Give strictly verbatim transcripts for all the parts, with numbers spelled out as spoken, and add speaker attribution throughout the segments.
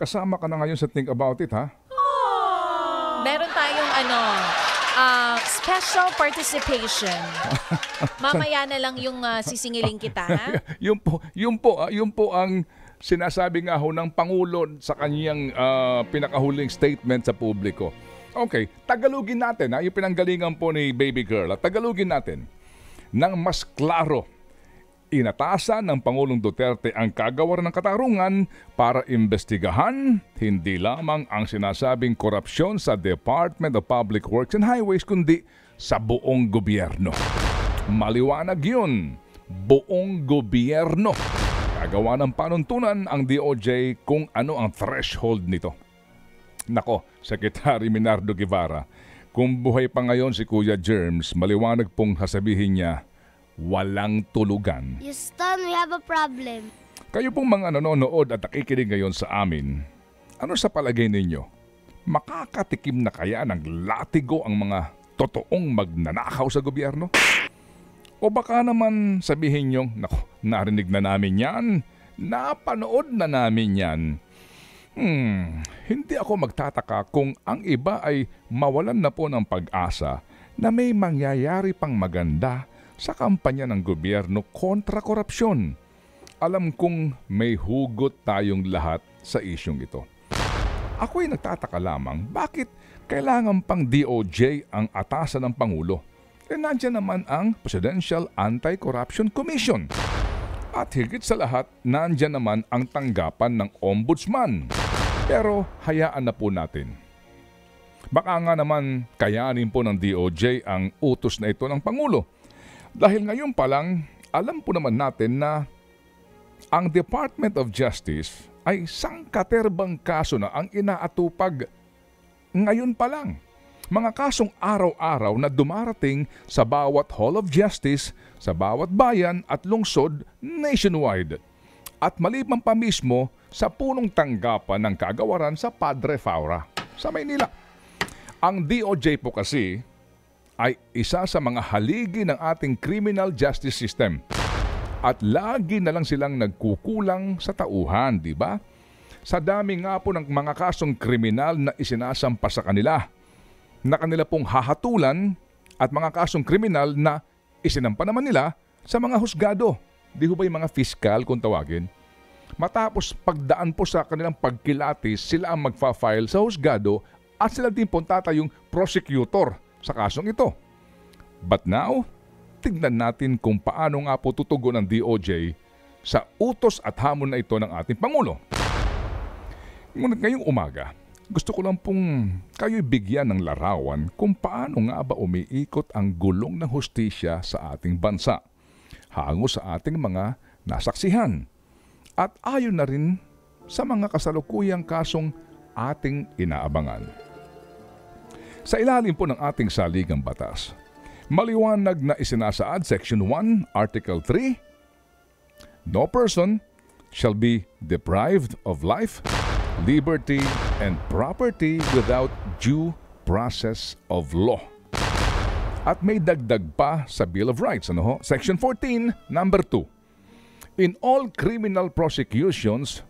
Speaker 1: kasama ka na ngayon sa Think About It, ha?
Speaker 2: Meron tayong ano, ah, special participation. Mamaya na lang yung ah, sisingilin kita, ha?
Speaker 1: Yun po, yun po, ah, yun po ang sinasabi nga ho ng Pangulo sa kanyang ah, pinakahuling statement sa publiko. Okay, tagalogin natin, ha? Yung pinanggalingan po ni Baby Girl. At tagalogin natin ng mas klaro. Inatasan ng Pangulong Duterte ang kagawaran ng katarungan para imbestigahan hindi lamang ang sinasabing korupsyon sa Department of Public Works and Highways kundi sa buong gobyerno. Maliwanag yun, buong gobyerno. Gagawa ng panuntunan ang D O J kung ano ang threshold nito. Nako, Secretary Minardo Guevara, kung buhay pa ngayon si Kuya Germs, maliwanag pong sasabihin niya, walang tulugan.
Speaker 3: Houston, we have a problem.
Speaker 1: Kayo pong mga nanonood at nakikinig ngayon sa amin, ano sa palagay ninyo? Makakatikim na kaya ng latigo ang mga totoong magnanakaw sa gobyerno? O baka naman sabihin nyo, naku, narinig na namin yan, napanood na namin yan. Hmm, hindi ako magtataka kung ang iba ay mawalan na po ng pag-asa na may mangyayari pang maganda sa kampanya ng gobyerno kontra korupsyon. Alam kong may hugot tayong lahat sa isyong ito. Ako'y nagtataka lamang bakit kailangan pang D O J ang atasan ng Pangulo. E nandiyan naman ang Presidential Anti-Corruption Commission. At higit sa lahat, nandiyan naman ang tanggapan ng Ombudsman. Pero hayaan na po natin. Baka nga naman kayanin po ng D O J ang utos na ito ng Pangulo. Dahil ngayon pa lang, alam po naman natin na ang Department of Justice ay sangkaterbang kaso na ang inaatupag ngayon pa lang. Mga kasong araw-araw na dumarating sa bawat Hall of Justice, sa bawat bayan at lungsod nationwide. At maliban pa mismo sa punong tanggapan ng kagawaran sa Padre Faura sa Maynila. Ang D O J po kasi ay isa sa mga haligi ng ating criminal justice system. At lagi na lang silang nagkukulang sa tauhan, di ba? Sa dami nga po ng mga kasong kriminal na isinasampa sa kanila, na kanila pong hahatulan at mga kasong kriminal na isinampa naman nila sa mga husgado. Di ho ba yung mga fiskal kung tawagin? Matapos pagdaan po sa kanilang pagkilatis, sila ang magfa-file sa husgado at sila din po tatayong prosecutor sa kasong ito. But now, tignan natin kung paano nga po tutugon ng D O J sa utos at hamon na ito ng ating Pangulo. Ngunit ngayong umaga, gusto ko lang pong kayo'y bigyan ng larawan kung paano nga ba umiikot ang gulong ng hustisya sa ating bansa, hango sa ating mga nasaksihan, at ayon na rin sa mga kasalukuyang kasong ating inaabangan. Sa ilalim po ng ating saligang batas, maliwanag na isinasaad Section one, Article three, no person shall be deprived of life, liberty, and property without due process of law. At may dagdag pa sa Bill of Rights, ano ho? Section fourteen, number two. In all criminal prosecutions,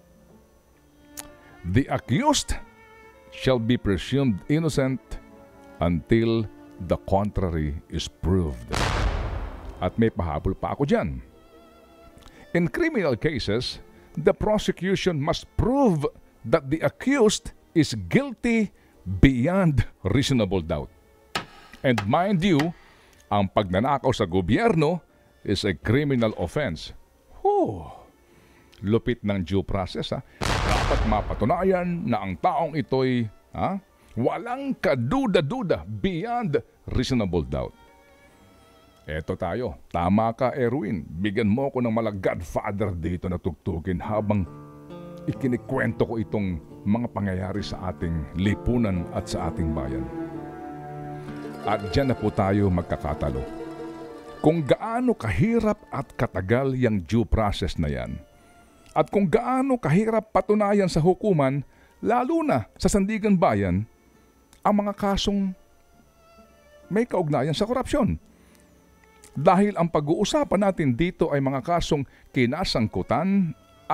Speaker 1: the accused shall be presumed innocent until the contrary is proved. At may pahabol pa ako dyan. In criminal cases, the prosecution must prove that the accused is guilty beyond reasonable doubt. And mind you, ang pagnanakaw sa gobyerno is a criminal offense. Whew! Lupit ng due process, ha? Dapat mapatunayan na ang taong ito'y ha, walang kaduda-duda beyond reasonable doubt. Eto tayo, tama ka Erwin, bigyan mo ko ng mala godfather dito na tugtugin habang ikinikwento ko itong mga pangyayari sa ating lipunan at sa ating bayan. At dyan na po tayo magkakatalo. Kung gaano kahirap at katagal yung due process na yan, at kung gaano kahirap patunayan sa hukuman, lalo na sa sandigan bayan, ang mga kasong may kaugnayan sa korupsyon. Dahil ang pag-uusapan natin dito ay mga kasong kinasangkutan at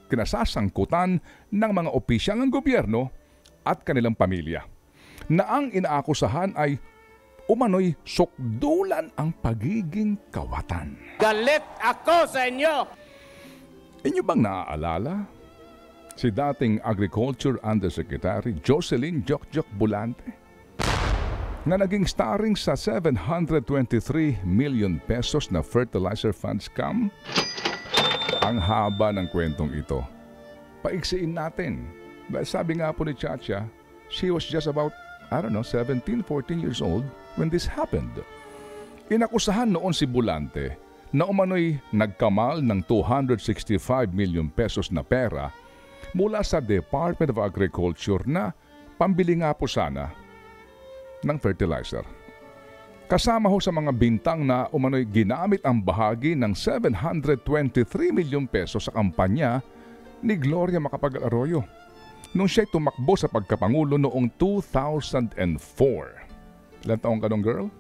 Speaker 1: kinasasangkutan ng mga opisyal ng gobyerno at kanilang pamilya na ang inaakusahan ay umano'y sukdulan ang pagiging kawatan.
Speaker 4: Galit ako sa inyo!
Speaker 1: Inyo bang naaalala si dating Agriculture Undersecretary Jocelyn Jokjok Bulante na naging starring sa seven hundred twenty-three million pesos na fertilizer fund scam? Ang haba ng kwentong ito. Paiksiin natin. Dahil sabi nga po ni Chacha, she was just about, I don't know, seventeen, fourteen years old when this happened. Inakusahan noon si Bulante na umano'y nagkamal ng two hundred sixty-five million pesos na pera mula sa Department of Agriculture na pambili nga po sana ng fertilizer. Kasama ho sa mga bintang na umano'y ginamit ang bahagi ng seven hundred twenty-three million pesos sa kampanya ni Gloria Macapagal Arroyo nung siya'y tumakbo sa pagkapangulo noong two thousand four. Ilan taong ka nung girl?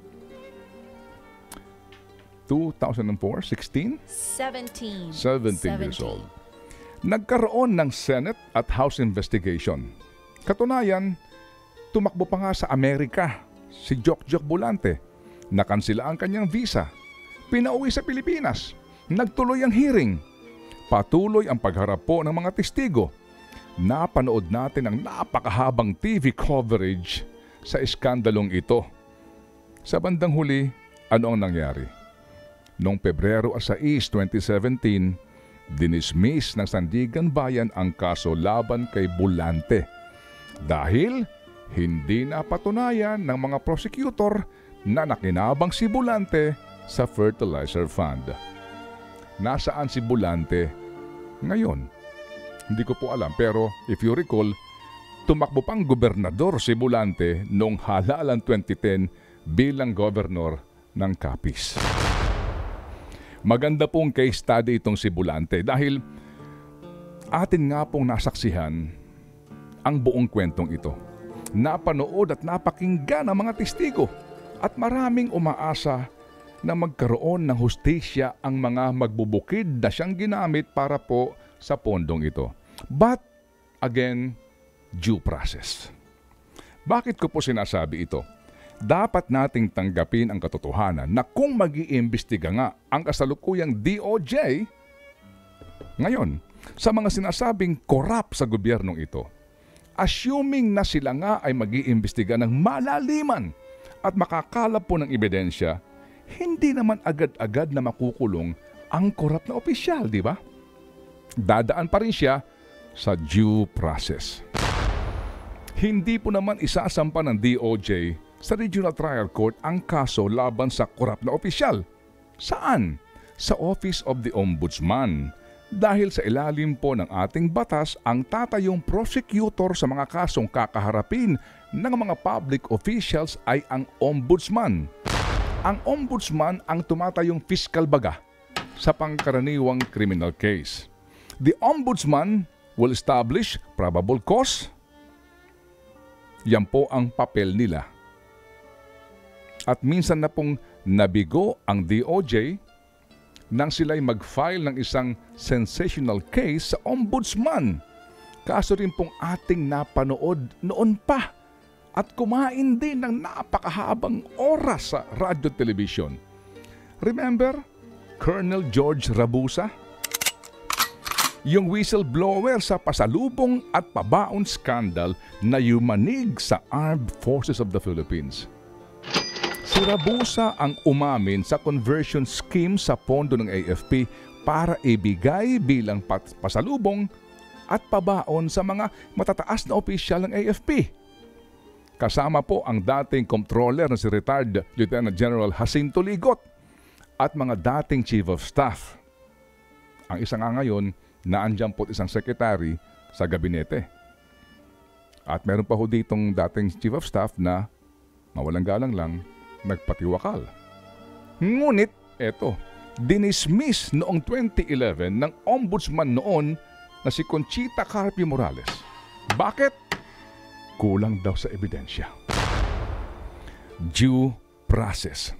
Speaker 1: two thousand four? sixteen?
Speaker 2: seventeen.
Speaker 1: seventeen years old. Nagkaroon ng Senate at House investigation. Katunayan, tumakbo pa nga sa Amerika si Jokjok Bulante. Nakansila ang kanyang visa. Pinauwi sa Pilipinas. Nagtuloy ang hearing. Patuloy ang pagharap po ng mga testigo. Napanood natin ang napakahabang T V coverage sa iskandalong ito. Sa bandang huli, ano ang nangyari? Noong Pebrero six, twenty seventeen, dinismiss ng Sandigan Bayan ang kaso laban kay Bulante dahil hindi napatunayan ng mga prosecutor na nakinabang si Bulante sa fertilizer fund. Nasaan si Bulante ngayon? Hindi ko po alam, pero if you recall, tumakbo pang gobernador si Bulante noong halalan twenty ten bilang governor ng Capiz. Maganda pong case study itong si Bulante dahil atin nga pong nasaksihan ang buong kwentong ito. Napanood at napakinggan ang mga testigo at maraming umaasa na magkaroon ng hustisya ang mga magbubukid na siyang ginamit para po sa pondong ito. But, again, due process. Bakit ko po sinasabi ito? Dapat nating tanggapin ang katotohanan na kung mag-iimbestiga nga ang kasalukuyang D O J ngayon sa mga sinasabing korap sa gobyernong ito, assuming na sila nga ay mag-iimbestiga ng malaliman at makakalap po ng ebidensya, hindi naman agad-agad na makukulong ang korap na opisyal, di ba? Dadaan pa rin siya sa due process. Hindi po naman isasampa ng D O J sa Regional Trial Court ang kaso laban sa korap na opisyal. Saan? Sa Office of the Ombudsman. Dahil sa ilalim po ng ating batas, ang tatayong prosecutor sa mga kasong kakaharapin ng mga public officials ay ang ombudsman. Ang ombudsman ang tumatayong fiscal baga sa pangkaraniwang criminal case. The ombudsman will establish probable cause. Yan po ang papel nila. At minsan na pong nabigo ang D O J nang sila'y mag-file ng isang sensational case sa ombudsman. Kaso rin pong ating napanood noon pa at kumain din ng napakahabang oras sa radyo television. Remember, Colonel George Rabusa? Yung whistleblower sa pasalubong at pabaon scandal na yumanig sa Armed Forces of the Philippines. Si Rabusa ang umamin sa conversion scheme sa pondo ng A F P para ibigay bilang pasalubong at pabaon sa mga matataas na opisyal ng A F P. Kasama po ang dating comptroller na si retired Lieutenant General Jacinto Ligot at mga dating Chief of Staff. Ang isa nga ngayon, naandyan po isang secretary sa gabinete. At meron pa ho ditong dating Chief of Staff na mawalang galang lang, nagpatiwakal. Ngunit, eto, dinismiss noong twenty eleven ng ombudsman noon na si Conchita Carpio Morales. Bakit? Kulang daw sa ebidensya. Due process.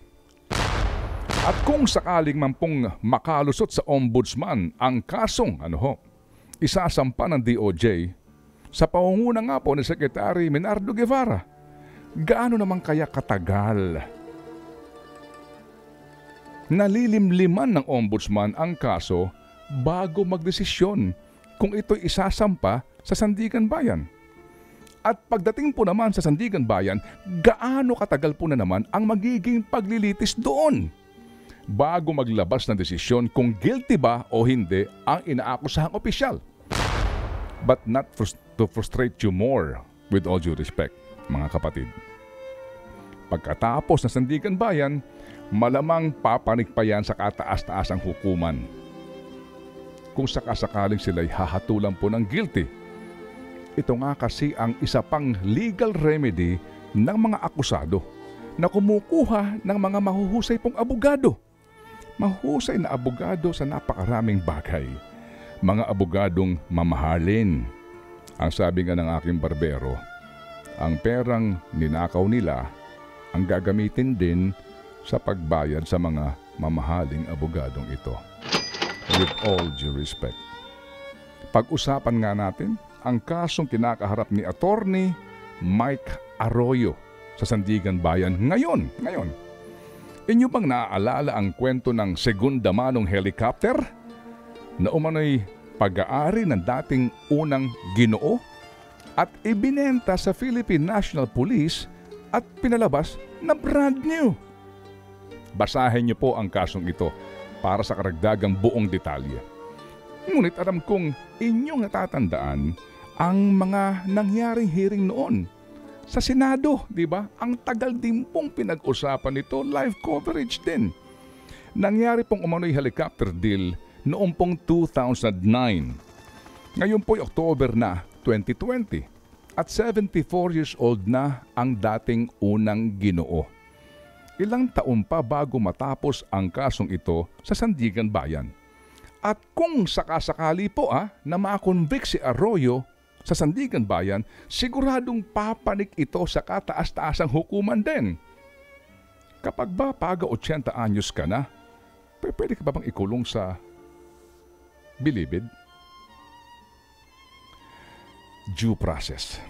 Speaker 1: At kung sakaling man pong makalusot sa ombudsman ang kasong ano ho, isasampa ng D O J sa pangunguna nga po ni Secretary Menardo Guevara. Gaano naman kaya katagal? Nalilimliman ng ombudsman ang kaso bago magdesisyon kung ito'y isasampa sa Sandigan Bayan. At pagdating po naman sa Sandigan Bayan, gaano katagal po na naman ang magiging paglilitis doon bago maglabas ng desisyon kung guilty ba o hindi ang inaakusahang opisyal. But not frust- to frustrate you more, with all due respect, mga kapatid. Pagkatapos ng Sandigan Bayan, malamang papanig pa yan sa kataas-taasang hukuman. Kung sakasakaling sila'y hahatulan po ng guilty. Ito nga kasi ang isa pang legal remedy ng mga akusado na kumukuha ng mga mahuhusay pong abogado. Mahusay na abogado sa napakaraming bagay. Mga abogadong mamahalin. Ang sabi nga ng aking barbero, ang perang ninakaw nila ang gagamitin din sa pagbayad sa mga mamahaling abogadong ito. With all due respect. Pag-usapan nga natin ang kasong kinakaharap ni Attorney Mike Arroyo sa Sandigan Bayan ngayon. Ngayon, inyo bang naaalala ang kwento ng segunda manong helicopter na umano'y pag-aari ng dating unang Ginoo at ibinenta sa Philippine National Police at pinalabas na brand new? Basahin niyo po ang kasong ito para sa karagdagang buong detalye. Ngunit alam kong inyong natatandaan ang mga nangyaring hearing noon sa Senado, di ba? Ang tagal din pong pinag-usapan nito, live coverage din. Nangyari pong umano'y helicopter deal noong pong two thousand nine. Ngayon po'y October na twenty twenty at seventy-four years old na ang dating unang Ginoo. Ilang taon pa bago matapos ang kasong ito sa Sandigan Bayan. At kung sakasakali po ah, na ma-convict si Arroyo sa Sandigan Bayan, siguradong papanik ito sa kataas-taasang hukuman din. Kapag ba paga eighty anyos ka na, pwede ka ba bang ikulong sa bilibid? Due process.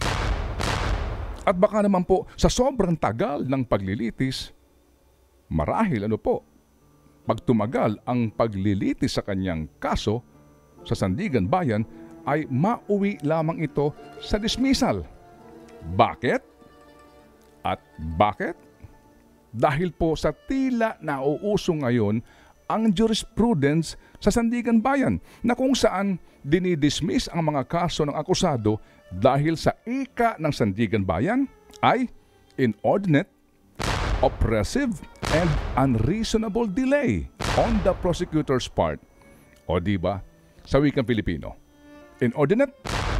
Speaker 1: At baka naman po sa sobrang tagal ng paglilitis, marahil ano po, pag tumagal ang paglilitis sa kanyang kaso sa Sandigan Bayan, ay mauwi lamang ito sa dismissal. Bakit? At bakit? Dahil po sa tila nauuso ngayon ang jurisprudence sa Sandigan Bayan na kung saan dinidismiss ang mga kaso ng akusado dahil sa ika ng Sandigan Bayan ay inordinate, oppressive, and unreasonable delay on the prosecutor's part. O diba, sa wikang Pilipino, inordinate,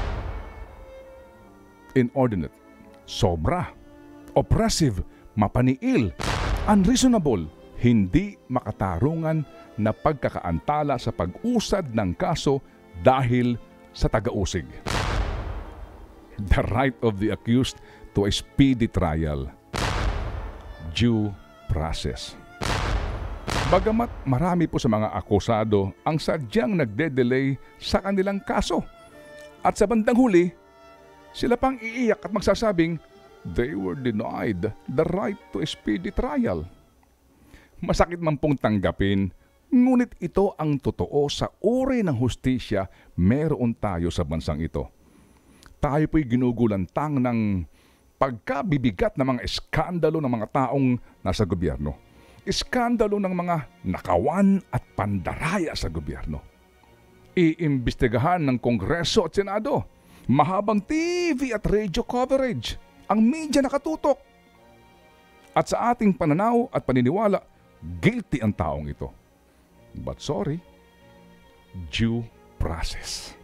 Speaker 1: inordinate, sobra, oppressive, mapaniil, unreasonable, hindi makatarungan na pagkakaantala sa pag-usad ng kaso dahil sa taga-usig. The right of the accused to a speedy trial. Due process. Bagamat marami po sa mga akusado ang sadyang nagde-delay sa kanilang kaso. At sa bandang huli, sila pang iiyak at magsasabing they were denied the right to a speedy trial. Masakit man pong tanggapin, ngunit ito ang totoo sa uri ng hustisya meron tayo sa bansang ito. Tayo po'y ginugulantang ng pagkabibigat ng mga eskandalo ng mga taong nasa gobyerno. Iskandalo ng mga nakawan at pandaraya sa gobyerno. Iimbestigahan ng Kongreso at Senado. Mahabang T V at radio coverage. Ang media nakatutok. At sa ating pananaw at paniniwala, guilty ang taong ito. But sorry, due process.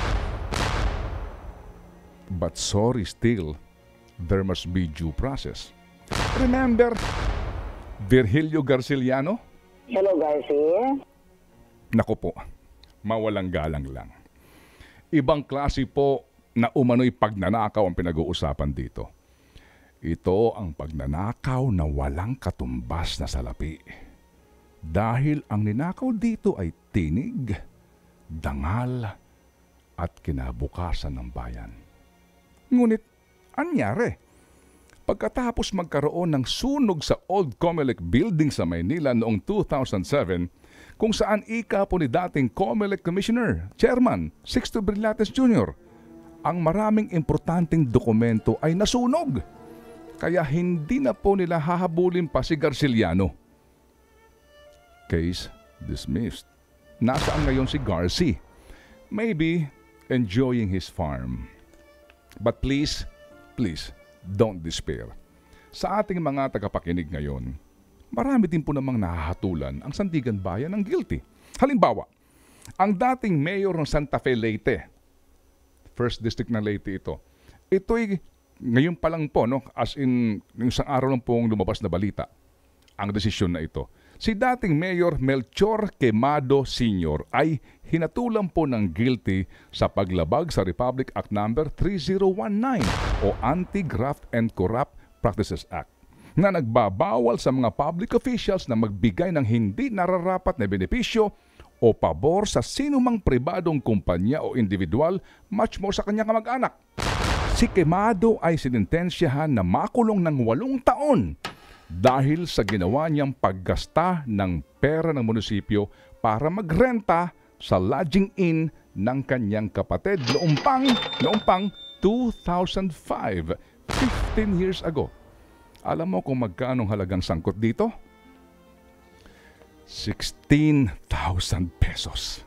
Speaker 1: But sorry still, there must be due process. Remember Virgilio Garciliano?
Speaker 5: Hello, Garcia.
Speaker 1: Naku po, mawalang galang lang. Ibang klase po na umano'y pagnanakaw ang pinag-uusapan dito. Ito ang pagnanakaw na walang katumbas na salapi. Dahil ang ninakaw dito ay tinig, dangal, at kinabukasan ng bayan. Ngunit, anyari? Pagkatapos magkaroon ng sunog sa Old Comelec Building sa Maynila noong two thousand seven, kung saan ika po ni dating Comelec Commissioner, Chairman Sixto Brillantes Junior, ang maraming importanteng dokumento ay nasunog. Kaya hindi na po nila hahabulin pa si Garciliano. Case dismissed. Nasaan ngayon si Garci? Maybe enjoying his farm. But please, please, don't despair. Sa ating mga tagapakinig ngayon, marami din po namang nahahatulan ang Sandigan Bayan ng guilty. Halimbawa, ang dating mayor ng Santa Fe, Leyte, First District ng Leyte ito, ito'y ngayon pa lang po, no, as in, yung isang araw lang pong lumabas na balita, ang desisyon na ito. Si dating Mayor Melchor Quemado Senior ay hinatulan po ng guilty sa paglabag sa Republic Act Number three thousand nineteen o Anti-Graft and Corrupt Practices Act na nagbabawal sa mga public officials na magbigay ng hindi nararapat na benepisyo o pabor sa sinumang pribadong kumpanya o individual, much more sa kanyang kamag-anak. Si Quemado ay sinintensyahan na makulong ng walong taon dahil sa ginawa niyang paggasta ng pera ng munisipyo para magrenta sa lodging inn ng kanyang kapatid noong pang, noong pang two thousand five, fifteen years ago. Alam mo kung magkano halagang sangkot dito? sixteen thousand pesos.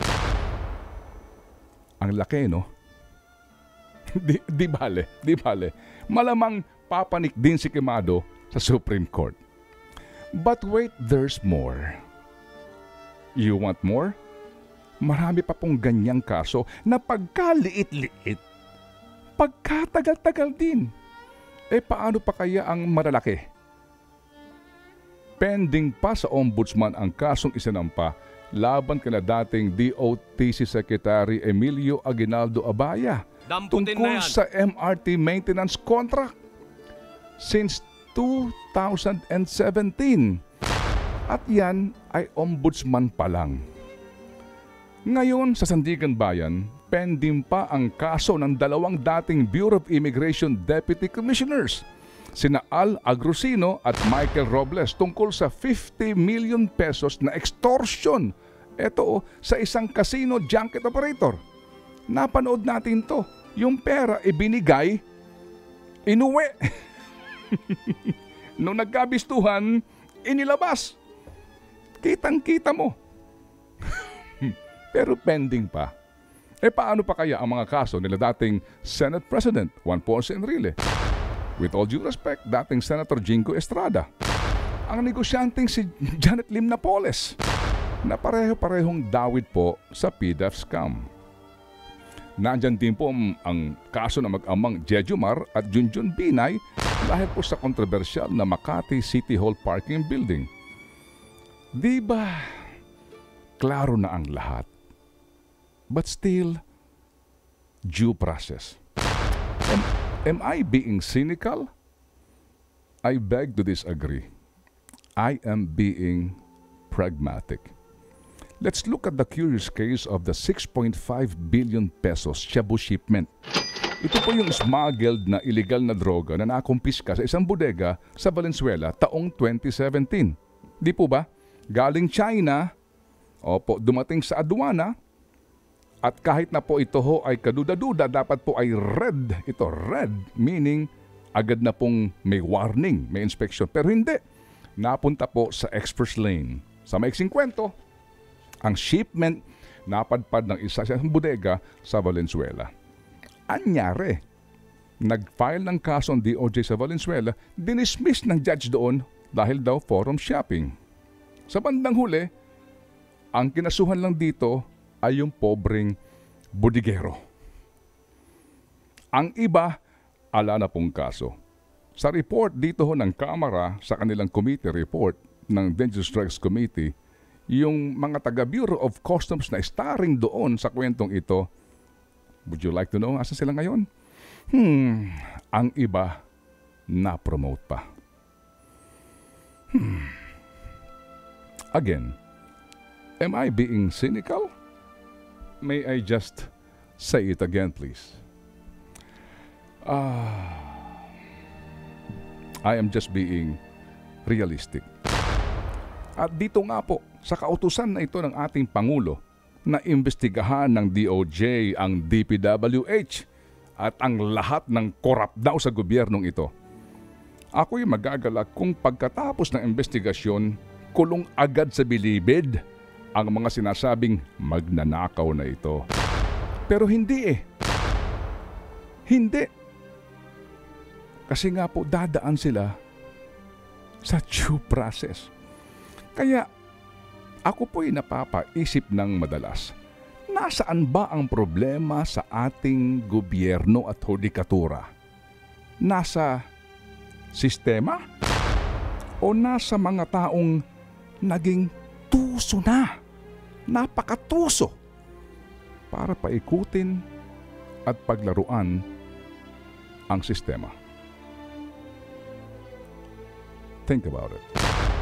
Speaker 1: Ang laki, no? di, di bale, di bale. Malamang papanik din si Quemado sa Supreme Court. But wait, there's more. You want more? Marami pa pong ganyang kaso na pagkaliit-liit, pagkatagal-tagal din. Eh paano pa kaya ang malalaki? Pending pa sa Ombudsman ang kasong isinampa laban kina dating D O T C Secretary Emilio Aguinaldo Abaya tungkol sa M R T maintenance contract since two thousand seventeen. At yan ay ombudsman pa lang. Ngayon sa Sandigan Bayan, pending pa ang kaso ng dalawang dating Bureau of Immigration Deputy Commissioners, sina Al Agrosino at Michael Robles, tungkol sa fifty million pesos na extortion. Ito sa isang casino junket operator. Napanood natin to. Yung pera ibinigay, inuwi. Nung nagkabistuhan, inilabas. Kitang-kita mo. Pero pending pa. Eh paano pa kaya ang mga kaso nila dating Senate President Juan Ponce Enrile? With all due respect, dating Senator Jingo Estrada. Ang negosyanteng si Janet Lim Napoles na pareho-parehong dawit po sa P D E F scam. Nandyan din po ang, ang kaso na mag-amang Jejumar at Junjun Binay dahil po sa kontrobersyal na Makati City Hall parking building. Di ba klaro na ang lahat? But still, due process. Am, am I being cynical? I beg to disagree. I am being pragmatic. Let's look at the curious case of the six point five billion pesos shabu shipment. Ito po yung smuggled na illegal na droga na nakumpiska sa isang bodega sa Valenzuela taong twenty seventeen. Di po ba? Galing China, opo, dumating sa aduana, at kahit na po ito ho ay kaduda-duda, dapat po ay red. Ito, red, meaning agad na pong may warning, may inspection. Pero hindi. Napunta po sa express lane. Sa maiksing kwento, ang shipment napadpad ng isa sa bodega sa Valenzuela. Anyari, nag-file ng kaso ang D O J sa Valenzuela, dinismiss ng judge doon dahil daw forum shopping. Sa bandang huli, ang kinasuhan lang dito ay yung pobreng bodigero. Ang iba, ala na pong kaso. Sa report dito ho ng Kamara, sa kanilang committee report ng Dangerous Drugs Committee, yung mga taga Bureau of Customs na starring doon sa kwentong ito, would you like to know asa sila ngayon? Hmm, ang iba na-promote pa. Hmm. Again, am I being cynical? May I just Say it again, please. Ah, I am just being realistic. At dito nga po, sa kautusan na ito ng ating Pangulo na imbestigahan ng D O J ang D P W H at ang lahat ng korap daw sa gobyernong ito, ako'y magagalak kung pagkatapos ng investigasyon, kulong agad sa bilibid ang mga sinasabing magnanakaw na ito. Pero hindi eh. Hindi. Kasi nga po dadaan sila sa due process. Kaya ako po'y napapaisip ng madalas, nasaan ba ang problema sa ating gobyerno at hudikatura? Nasa sistema? O nasa mga taong naging tuso na, napakatuso, para paikutin at paglaruan ang sistema? Think about it.